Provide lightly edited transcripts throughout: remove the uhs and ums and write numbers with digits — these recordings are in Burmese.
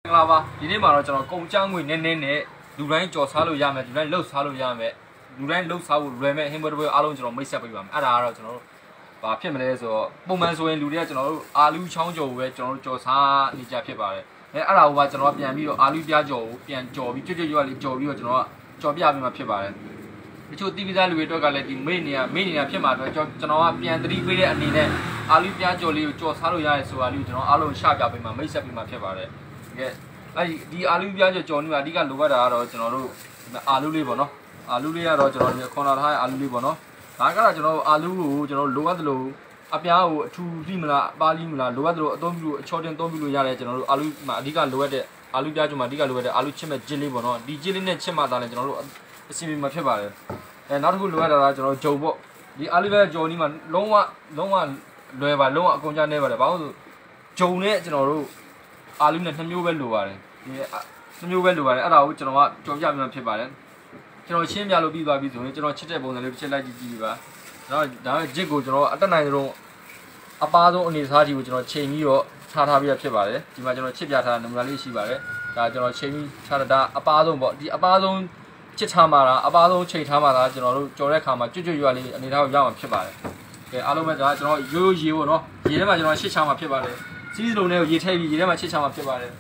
လာပါဒီနေ့မှာတော့ကျွန်တော်ကုန်ကျငွေနည်းနည်းနဲ့လူတိုင်းကြော်စားလို့ရမယ်လူတိုင်းလှုပ်စားလို့ရမယ်လူတိုင်းလှုပ်စားဖို့လွယ်မဲ့ဟင်းပွဲတစ်ပွဲအားလုံးကျွန်တော်မိတ်ဆက်ပေးပါမယ်အဲ့ဒါကတော့ကျွန်တော်တို့ဘာဖြစ်မလဲဆိုတော့ပုံမှန်ဆိုရင်လူတွေကကျွန်တော်တို့အာလူချောင်းကြော်ကိုပဲကျွန်တော်တို့ကြော်စားနေကြဖြစ်ပါတယ်အဲ့ဒါကိုကကျွန်တော်ပြန်ပြီးတော့အာလူပြားကြော်ကိုပြန်ကြော်ပြီးကြွရွလေးကြော်ပြီးတော့ကျွန်တော်ကကြော်ပြပေးမှဖြစ်ပါတယ်တချို့တီးပြီးသားလူတွေအတွက်ကလည်းဒီမိတ်နေရဖြစ်မှာတော့ကျွန်တော်ကပြန်သတိပေးတဲ့အနေနဲ့အာလူပြားကြော်လေးကိုကြော်စားလို့ရရဲဆိုတာလေးကိုကျွန်တော်အားလုံးရှပြပေးမှမိတ်ဆက်ပေးမှဖြစ်ပါတယ်ကဲဒီအာလူပြားကြော်နေမှာအဓိကလိုအပ်တာကတော့ကျွန်တော်တို့အာလူလေးပေါ့နော်အာလူလေးကတော့ကျွန်တော်ဒီခွန်လာထားတဲ့အာလူလေးပေါ့နော်ဒါကတော့ကျွန်တော်အာလူကိုကျွန်တော်လိုအပ်တယ်လို့အပြားကိုအထူးလိမလားအပါလိမလားလိုအပ်တယ်လို့အသုံးပြုလို့အချော်တင်သုံးပြုလို့ရတယ်ကျွန်တော်တို့အာလူမှာအဓိကလိုအပ်တဲ့အာလူပြားကြော်မှာအဓိကလိုအပ်တဲ့အာလူချစ်မဲ့ဂျင်းလေးပေါ့နော်ဒီဂျင်းလေးနဲ့ချစ်မှသာလဲကျွန်တော်တို့အစီအမံဖြစ်ပါတယ်နောက်တစ်ခုလိုအပ်တာကကျွန်တော်ဂျုံပေါ့ဒီအာလူပြားဂျုံนี้မှာလုံးဝလွယ်ပါလုံးဝအကုန်ကြနေပါတယ်ဘာလို့ဆိုဂျုံနဲ့ကျွန်တော်တို့အာလူနဲ့2မျိုးပဲလိုပါတယ်ဒီ2မျိုးပဲလိုပါတယ်အဲ့ဒါကိုကျွန်တော်ကကြော်ပြပြမှဖြစ်ပါတယ်ကျွန်တော်ရှင်းပြလို့ပြီးသွားပြီဆိုရင်ကျွန်တော်ချစ်တဲ့ပုံစံလေးတစ်ချက်လိုက်ကြည့်ကြည့်ပါဒါကဂျစ်ကိုကျွန်တော်အတက်နိုင်ဆုံးအပားဆုံးအနေအထားကြီးကိုကျွန်တော်ချိန်ပြီးတော့ထားပြီးဖြစ်ပါတယ်ဒီမှာကျွန်တော်ချစ်ပြထားတဲ့နမူနာလေးရှိပါတယ်ဒါကျွန်တော်ချိန်ပြီးထားတာအပားဆုံးပေါ့ဒီအပားဆုံးချစ်ထားမှာလားအပားဆုံးချိန်ထားမှာလားကျွန်တော်တို့ကြော်တဲ့ခါမှာကြွရွလေးအနေအထားကိုရမှာဖြစ်ပါတယ်ကဲအားလုံးပဲဒါကျွန်တော်ရိုးရေပေါ့နော်ရေထဲမှာကျွန်တော်ရှစ်ချမှာဖြစ်ပါတယ်စီးစလုံးနဲ့ရေထည့်ပြီးရေထဲမှာချစ်ချမှာဖြစ်ပါတယ်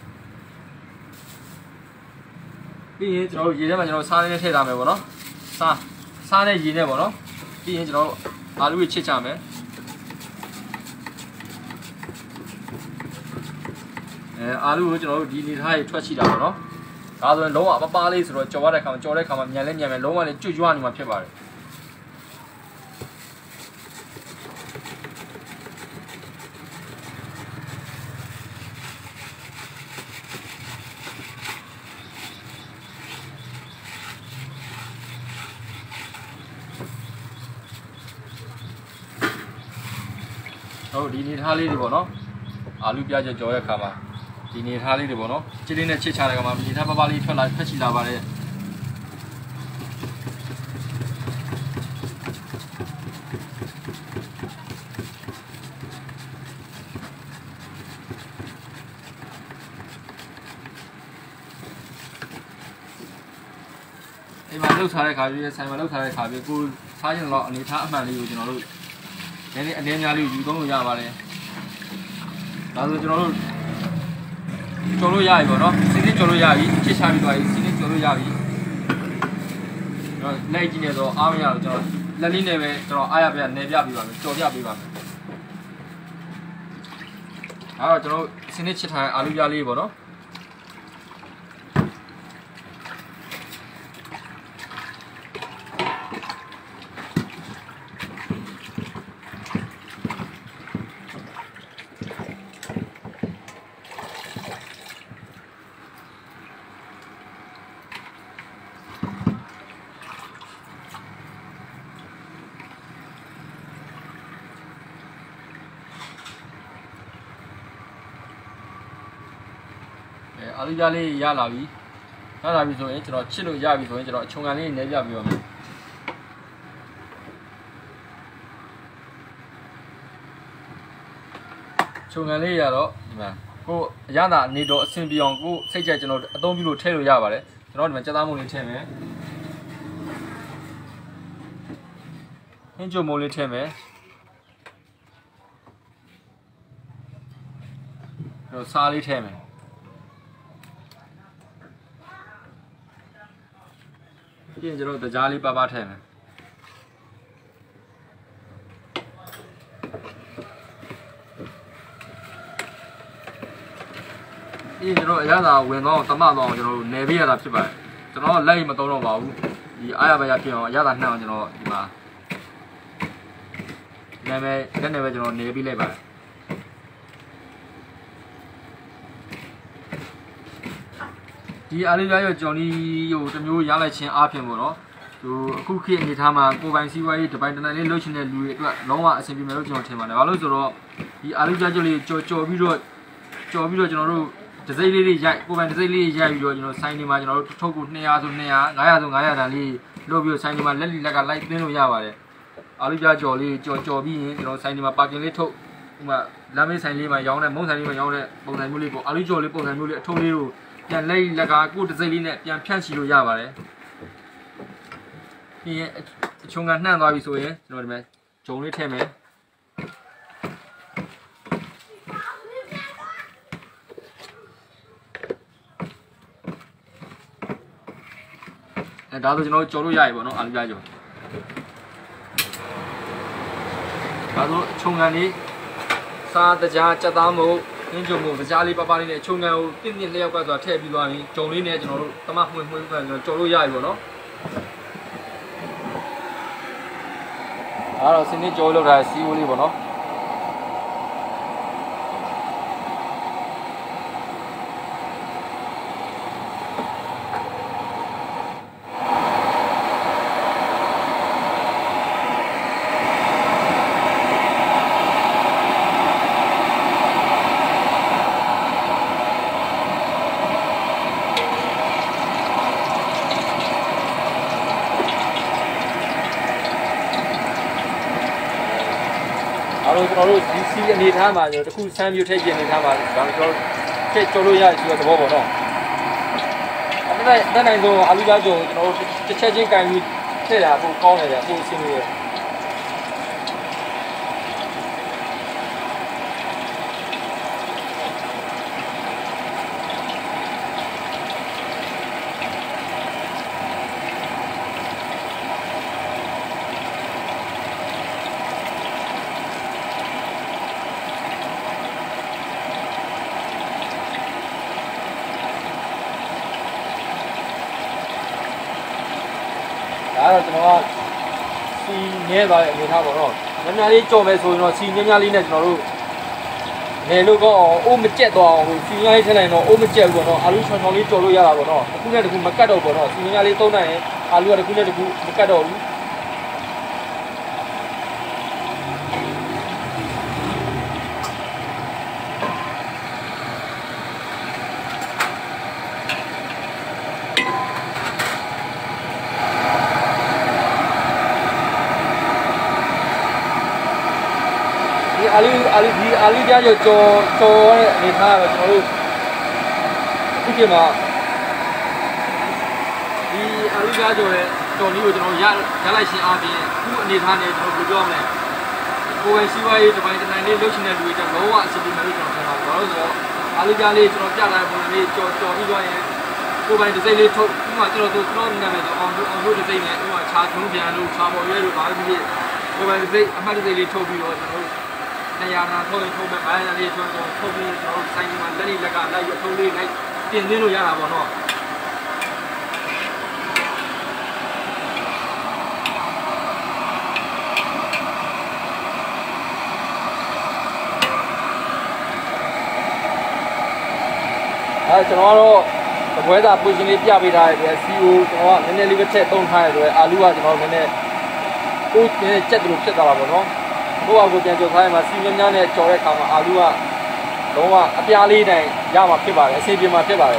ပြီးရင်ကျွန်တော်ရေထဲမှာကျွန်တော်စားလေးနဲ့ထည့်ထားမယ်ပေါ့နော်စားနဲ့ရေနဲ့ပေါ့နော်ပြီးရင်ကျွန်တော်အာလူကိုချစ်ချမယ်အာလူကိုကျွန်တော်တို့ဒီနေထားရေထွက်ချိတာပေါ့နော်ဒါဆိုရင်လုံးဝအပားလေးဆိုတော့ကြော်ရတဲ့ခါမှာမြန်မယ်လုံးဝလည်းကျွတ်နေမှာဖြစ်ပါတယ်ဟုတ်ဒီနေထားလေးတွေပေါ့နော်အာလူပြားကြော်ရဲ့ခါမှာဒီနေထားလေးတွေပေါ့နော်ချစ်လေးနဲ့ချစ်ချတဲ့ခါမှာနေထားပပလေးထွက်ချီလာပါတယ်အိမ်မှာလှုပ်ထားတဲ့ခါပြီးဆိုင်မှာလှုပ်ထားတဲ့ခါပြီးကိုစားရင်တော့အနေထားအမှန်လေးကိုကျွန်တော်တို့နည်းနည်းအနေများလေးယူသုံးလို့ရပါတယ်ဒါဆိုကျွန်တော်တို့ကြော်လို့ရပြီပေါ့နော်စီးလေးကြော်လို့ရပြီချစ်ချပြီးသွားပြီစီးလေးကြော်လို့ရပြီတော့လက်ကြီးနေတော့အားမရတော့ကျွန်တော်လက်လေးနဲ့ပဲကျွန်တော်အားရပြနေပြပေးပါမယ်ကြော်ပြပေးပါမယ်အဲ့တော့ကျွန်တော်စီးလေးချစ်ထားတဲ့အာလူပြားလေးပေါ့နော်အာလူပြားလေးရလာပြီဆိုရင်ကျွန်တော်ချစ်လို့ရပြီဆိုရင်ကျွန်တော်အချုံကန်လေးနည်းပြပေးပါမယ်ချုံကန်လေးရတော့ဒီမှာကိုအရသာနေတော့အဆင်ပြေအောင်ကိုစိတ်ကြိုက်ကျွန်တော်အသုံးပြုလို့ထည့်လို့ရပါတယ်ကျွန်တော်ဒီမှာကြက်သားမုံလေးထည့်မယ်ဟင်းကြုံမုံလေးထည့်မယ်တော့စားလေးထည့်မယ်ပြီးရင်ကျွန်တော်တကြားလေးပါထည့်မယ်ပြီးရင်ကျွန်တော်အရသာဝင်တော့တမတော့ကျွန်တော်နယ်ပေးရတာဖြစ်ပါတယ်ကျွန်တော်လက်မသုံးတော့ပါဘူးဒီအားရပါရဖြစ်အောင်အရသာနှံ့အောင်ကျွန်တော်ဒီမှာနာမည်လက်နဲ့ပဲကျွန်တော်နယ်ပေးလိုက်ပါတယ်ဒီအာလူပြားရောကြော်နီကိုတစ်မျိုးရလိုက်ခြင်းအားဖြင့်ပေါ့နော်သူအခုခေတ်အနေထားမှာကိုပိုင်စီးပွားရေးတစ်ပိုင်းတစ်နိုင်လေးလှုပ်ရှင်တဲ့လူတွေအတွက်လုံးဝအဆင်ပြေမယ်လို့ကျွန်တော်ထင်ပါတယ်ဘာလို့ဆိုတော့ဒီအာလူပြားကြော်လေးကြော်ပြီးတော့ကျွန်တော်တို့ဒစိမ့်လေးတွေရိုက်ကိုပိုင်ဒစိမ့်လေးရိုက်ပြီးတော့ကျွန်တော်ဆိုင်နေမှာကျွန်တော်တို့ထုတ်ကို200ဆို200 900ဆို900တန်လေးလုပ်ပြီးတော့ဆိုင်နေမှာလက်ကလိုက်သွင်းလို့ရပါတယ်အာလူပြားကြော်လေးကြော်ပြီးရင်ကျွန်တော်ဆိုင်နေမှာပါကင်လေးထုတ်ဥပမာလာမေးဆိုင်လေးမှာရောင်းတဲ့မုံဆိုင်လေးမှာရောင်းတဲ့ပုံစံမျိုးလေးပေါ့အာလူကျော်လေးပုံစံမျိုးလေးအထုံးလေးကိုပြန်လိုက်လက်ကကိုယ်တစ်စိမ့်လေးနဲ့ပြန်ဖြန့်ချီလို့ရပါတယ်ပြီးရင်အချုံကနှံ့သွားပြီဆိုရင်ကျွန်တော်ဒီမှာဂျုံလေးထည့်မယ်ဒါဆိုကျွန်တော်ကြော်လို့ရပြီပေါ့နော်အာလူပြားကြော်ဒါဆိုအချုံကန်လေးစားတကြားကြက်သားမို့အင်းကြုံမို့တကြားလေးပပလေးနဲ့အချုံကန်ကိုတင့်တင့်လျောက်ကဆိုတာထည့်ပြီးသွားပြီဂျုံလေးနဲ့ကျွန်တော်တို့တမမှွှင်မှွှင်ကျွန်တော်ကြော်လို့ရပြီပေါ့နော်အဲ့တော့စင်းနေကြော်လောက်တာစီးဝလေးပေါ့နော်ကျွန်တော်တို့ဒီစီအနေထားမှာကျွန်တော်တခုဆန်းပြထည့်ခြင်းအနေထားမှာဒါကျွန်တော်ထည့်ကြော်လို့ရရှိတဲ့သဘောပေါ့နော်အဲ့ဒါနိုင်ဆုံးအာလူပြားကြော်ကျွန်တော်တို့တစ်ချက်ချင်းကင်ပြီးထည့်တာပိုကောင်းနေတယ်ပိုအဆင်ပြေတယ်အဲ့တော့ကျွန်တော်ကစီငဲသွားတဲ့အနေထားပေါ့နော်ညများလေးကြော်မယ်ဆိုရင်တော့စီညများလေးနဲ့ကျွန်တော်တို့နယ်လို့ကောအိုးမကျက်သွားအောင်စီညလေးထည့်လိုက်တော့အိုးမကျက်ဘူးပေါ့နော်အာလူချောင်ချောင်လေးကြော်လို့ရတာပေါ့နော်တစ်ခုနဲ့တစ်ခုမကတ်တော့ပေါ့နော်စီညလေးသုံးနိုင်ရင်အာလူကတစ်ခုနဲ့တစ်ခုမကတ်တော့ဘူးအာလူပြားကြော်တဲ့အနေထားကတော့ကျွန်တော်တို့အခုချိန်မှာဒီအာလူပြားကြော်တဲ့ကြော်လေးကိုကျွန်တော်ရလိုက်ရှင်အားဖြင့်အခုအနေထားနဲ့ကျွန်တော်ပြောရမယ်ကိုယ်ပိုင်စီးပွားရေးတစ်ပိုင်းတစ်နိုင်လေးလုပ်ချင်တဲ့လူတွေတော့လုံးဝအဆင်ပြေမယ်လို့ကျွန်တော်ထင်ပါတယ်ဘာလို့ဆိုတော့အာလူပြားလေးကျွန်တော်ပြလာတဲ့ပုံစံလေးကြော်ပြီးသွားရင်ကိုယ်ပိုင်တစ်စိမ့်လေးထုတ်ဥပမာကျွန်တော်နာမည်ဆိုအောင်တို့တစ်စိမ့်နဲ့ဥပမာခြားထုံးပြန်လို့ခြားပေါ်ရွဲလို့ဘာလို့ဖြစ်ကိုယ်ပိုင်တစ်စိမ့်အမှတ်တစ်စိမ့်လေးထုတ်ပြီးတော့ကျွန်တော်တို့နေရာနာထုတ်ရင်ထုတ်မဲ့ဘာသာလေးထုတ်ပြီးကျွန်တော်ဆိုင်မှာလက်လေးလက်ကလိုက်ရထုံးလေးလိုက်တင်သွင်းလို့ရတာပေါ့နော်ကျွန်တော်ကတော့သပွဲသာပွင့်ရှင်လေးပြပေးထားတဲ့စီကိုကျွန်တော်ကနည်းနည်းလေးပဲထည့်သုံးထားရတဲ့အာလူကကျွန်တော်နည်းနည်းကိုယ်ကျက်တယ်လို့ဖြစ်သွားတာပေါ့နော်ဘိုးအကူပြန်ကြော်ခိုင်းမှာစီများနဲ့ကြော်တဲ့အခါမှာအာလူကလုံးဝအပြားလေးတိုင်ရမှာဖြစ်ပါတယ်အစီအပြေမှာဖြစ်ပါတယ်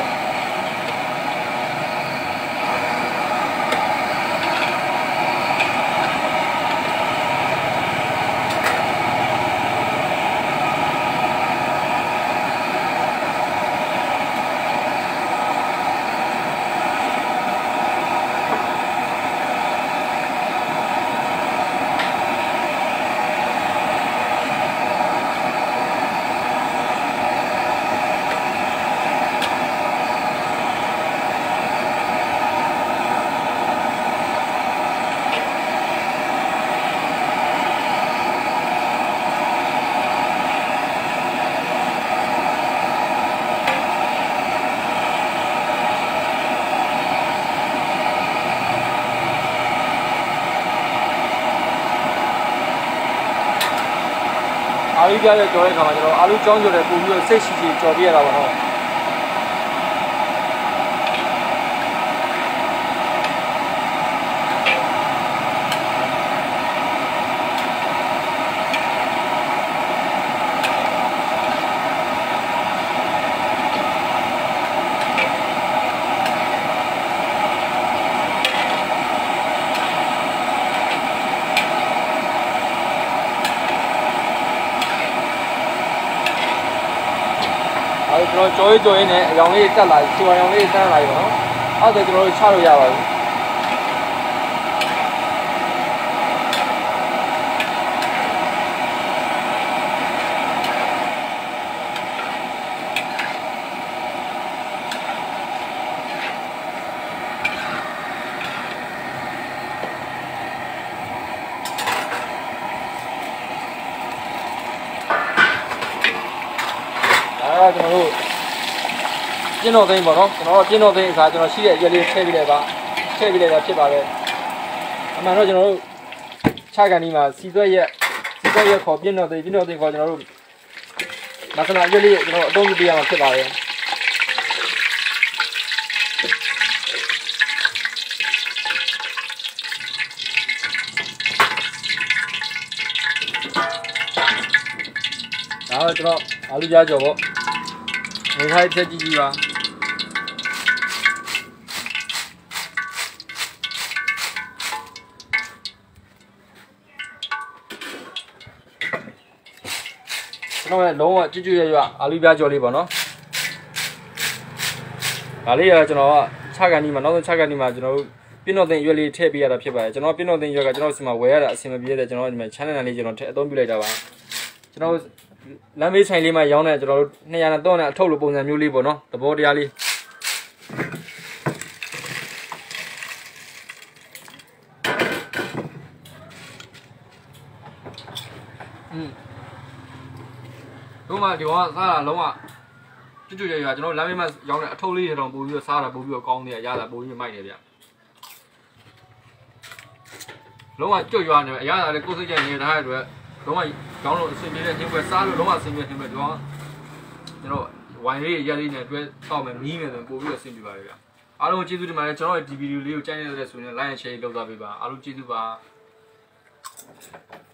အာလူပြားရဲ့ကြော်တဲ့ခါမှာကျွန်တော်အာလူကြောင်းကြော်တဲ့ပုံပြီးတော့စိတ်ရှိရှိကြော်ပြရတာပါတော့ကြော်ရင်းနဲ့အရောင်လေးတက်လာချွာရောင်လေးတန်းလာပြီနော်အဲ့ဒါကျွန်တော်တို့ချလို့ရပါပြီကျွန်တော်တို့ကျင်းတော်သိန်းပေါ့နော်ကျွန်တော်ကျင်းတော်သိန်းအခါကျွန်တော်ရှိတဲ့ရွက်လေးထည့်ပြီးလိုက်ပါထည့်ပြီးလိုက်တာဖြစ်ပါတယ်အမှန်တော့ကျွန်တော်တို့ခြားကန်ဒီမှာစီသွက်ရက်ခေါ်ကျင်းတော်သိန်းခေါ်ကျွန်တော်တို့မဆလာရွက်လေးကျွန်တော်အသုံးပြုပေးရမှာဖြစ်ပါတယ်ဒါတော့ကျွန်တော်အာလူကြားကြော်ပေါ့ငွေခိုင်းချက်ကြည့်ကြည့်ပါကျွန်တော်လည်းလုံးဝကြွကြွရွအာလူပြားကြော်လေးပေါ့နော်ဒါလေးကကျွန်တော်ကခြားကန်ဒီမှာနောက်ဆုံးခြားကန်ဒီမှာကျွန်တော်တို့ပြင်းတော့တင်ရွက်လေးထည့်ပေးရတာဖြစ်ပါတယ်ကျွန်တော်ပြင်းတော့တင်ရွက်ကကျွန်တော်စီမှာဝယ်ရတာအဆင်မပြေတဲ့ကျွန်တော်ဒီမှာ channel လေးကျွန်တော်ထည့်အသုံးပြုလိုက်တာပါကျွန်တော်လမ်းမေးဆိုင်လေးမှာရောင်းတဲ့ကျွန်တော်တို့200နဲ့300နဲ့အထုပ်လိုပုံစံမျိုးလေးပေါ့နော်သဘောတရားလေးတို့မှဒီကောင်ကစားတာလုံးဝကျွတ်ကျွတ်ရွာကျွန်တော်လမ်းမေးမှာရောင်းတဲ့အထုပ်လေးတွေတော့ပို့ပြီးတော့စားတာပို့ပြီးတော့ကောင်းတယ်ရတာပို့ပြီးမိုက်တယ်ဗျလုံးဝကျွတ်ရွာနေအရသာလေးကိုယ်စိတ်ကြိုက်နေတာတဲ့အတွက်လုံးဝကောင်းလို့အဆင်ပြေတဲ့ညပွဲစားလို့လုံးဝအဆင်ပြေညပွဲတော့ကျွန်တော်ဝိုင်လေးရက်လေးနဲ့တွဲတောက်မယ်မီးမယ်ဆိုပို့ပြီးတော့အဆင်ပြေပါလေဗျအားလုံးကျေးဇူးတင်ပါတယ်ကျွန်တော်ရဲ့ဒီဗီဒီယိုလေးကိုကြိုက်နေတဲ့ဆိုရင် like and share လုပ်သွားပေးပါအားလုံးကျေးဇူးပါ